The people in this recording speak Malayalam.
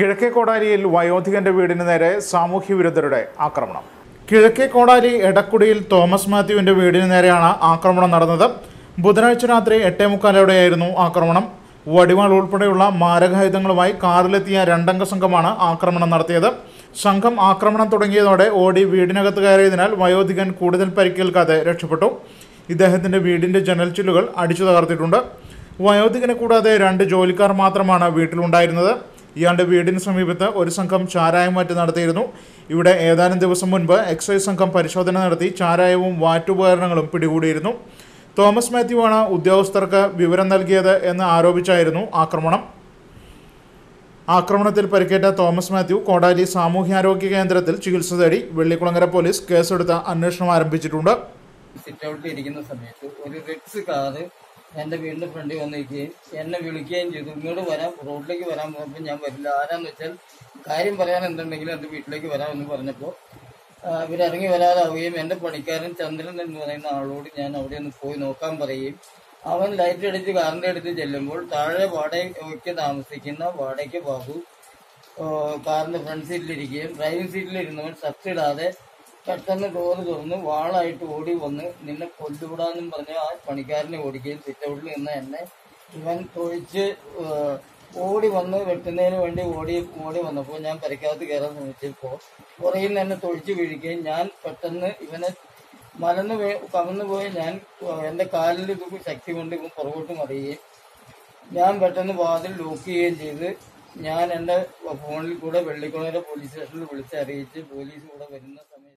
കിഴക്കേ കോടാലിയിൽ വയോധികന്റെ വീടിന് നേരെ സാമൂഹ്യ വിരുദ്ധരുടെ ആക്രമണം. കിഴക്കേ കോടാലി എടക്കുടിയിൽ തോമസ് മാത്യുവിന്റെ വീടിന് നേരെയാണ് ആക്രമണം നടന്നത്. ബുധനാഴ്ച രാത്രി 8:45 ആക്രമണം. വടിവാൾ ഉൾപ്പെടെയുള്ള മാരകായുധങ്ങളുമായി കാറിലെത്തിയ രണ്ടംഗ സംഘമാണ് ആക്രമണം നടത്തിയത്. സംഘം ആക്രമണം തുടങ്ങിയതോടെ ഓടി വീടിനകത്ത് കയറിയതിനാൽ വയോധികൻ കൂടുതൽ പരിക്കേൽക്കാതെ രക്ഷപ്പെട്ടു. ഇദ്ദേഹത്തിന്റെ വീടിന്റെ ജനൽ ചില്ലുകൾ അടിച്ചു തകർത്തിട്ടുണ്ട്. വയോധികനെ കൂടാതെ 2 ജോലിക്കാർ മാത്രമാണ് വീട്ടിലുണ്ടായിരുന്നത്. ഇയാളുടെ വീടിന് സമീപത്ത് ഒരു സംഘം ചാരായമാറ്റ് നടത്തിയിരുന്നു. ഇവിടെ ഏതാനും ദിവസം മുൻപ് എക്സൈസ് സംഘം പരിശോധന നടത്തി ചാരായവും വാറ്റുപകരണങ്ങളും പിടികൂടിയിരുന്നു. തോമസ് മാത്യുവാണ് ഉദ്യോഗസ്ഥർക്ക് വിവരം നൽകിയത് എന്ന് ആരോപിച്ചായിരുന്നു ആക്രമണം. ആക്രമണത്തിൽ പരിക്കേറ്റ തോമസ് മാത്യു കോടാലി സാമൂഹ്യാരോഗ്യ കേന്ദ്രത്തിൽ ചികിത്സ തേടി. വെള്ളിക്കുളങ്ങര പോലീസ് കേസെടുത്ത് അന്വേഷണം ആരംഭിച്ചിട്ടുണ്ട്. സിറ്റ് ഔട്ടിൽ ഇരിക്കുന്ന സമയത്ത് ഒരു റെക്സ് കാറ് എൻ്റെ വീടിൻ്റെ ഫ്രണ്ടിൽ വന്നിരിക്കുകയും എന്നെ വിളിക്കുകയും ചെയ്തു. ഇങ്ങോട്ട് വരാം, റോഡിലേക്ക് വരാൻ പറഞ്ഞപ്പോൾ ഞാൻ വരില്ല. ആരാന്ന് വെച്ചാൽ കാര്യം പറയാൻ എന്തുണ്ടെങ്കിലും എൻ്റെ വീട്ടിലേക്ക് വരാമെന്ന് പറഞ്ഞപ്പോൾ ഇവരിറങ്ങി വരാതാവുകയും എൻ്റെ പണിക്കാരൻ ചന്ദ്രൻ എന്ന് പറയുന്ന ആളോട് ഞാൻ അവിടെ ഒന്ന് പോയി നോക്കാൻ പറയുകയും അവൻ ലൈറ്റ് അടിച്ച് കാറിൻ്റെ അടുത്ത് ചെല്ലുമ്പോൾ താഴെ വാടകയ്ക്ക് താമസിക്കുന്ന വാടകയ്ക്ക് ബാബു കാറിൻ്റെ ഫ്രണ്ട് സീറ്റിലിരിക്കുകയും ഡ്രൈവിംഗ് സീറ്റിലിരുന്നവൻ ഷർട്ടിടാതെ പെട്ടെന്ന് ഡോറ് തുറന്ന് വാളായിട്ട് ഓടി വന്ന് നിന്നെ കൊല്ലുവിടാന്നും പറഞ്ഞ് ആ പണിക്കാരനെ ഓടിക്കുകയും സിറ്റൗട്ടിൽ നിന്ന് എന്നെ ഇവൻ തൊഴിച്ച് ഓടി വന്ന് വെട്ടുന്നതിന് വേണ്ടി ഓടി വന്നപ്പോൾ ഞാൻ പരിക്കകത്ത് കയറാൻ ശ്രമിച്ചപ്പോൾ പുറയിൽ നിന്ന് എന്നെ തൊഴിച്ച് വീഴുകയും ഞാൻ പെട്ടെന്ന് ഇവനെ കമന്നു പോയി ഞാൻ എൻ്റെ കാലിൽ ശക്തി കൊണ്ട് ഇവൻ പുറകോട്ട് മറിയുകയും ഞാൻ പെട്ടെന്ന് വാതിൽ ലോക്ക് ചെയ്യുകയും ചെയ്ത് ഞാൻ എൻ്റെ ഫോണിൽ കൂടെ വെള്ളിക്കുളങ്ങര പോലീസ് സ്റ്റേഷനിൽ വിളിച്ചറിയിച്ച് പോലീസ് കൂടെ വരുന്ന